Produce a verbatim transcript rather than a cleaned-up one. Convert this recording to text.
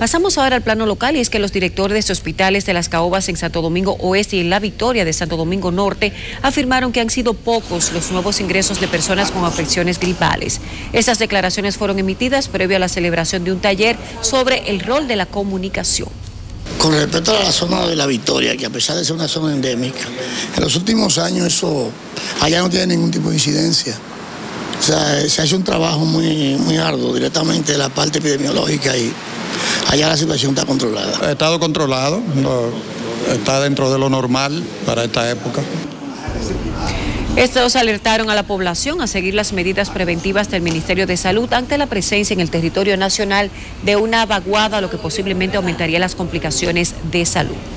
Pasamos ahora al plano local y es que los directores de hospitales de las Caobas en Santo Domingo Oeste y en La Victoria de Santo Domingo Norte afirmaron que han sido pocos los nuevos ingresos de personas con afecciones gripales. Estas declaraciones fueron emitidas previo a la celebración de un taller sobre el rol de la comunicación. Con respecto a la zona de La Victoria, que a pesar de ser una zona endémica, en los últimos años eso allá no tiene ningún tipo de incidencia. O sea, se hace un trabajo muy, muy arduo directamente de la parte epidemiológica y allá la situación está controlada. Ha estado controlado, no, está dentro de lo normal para esta época. Estos alertaron a la población a seguir las medidas preventivas del Ministerio de Salud ante la presencia en el territorio nacional de una vaguada, lo que posiblemente aumentaría las complicaciones de salud.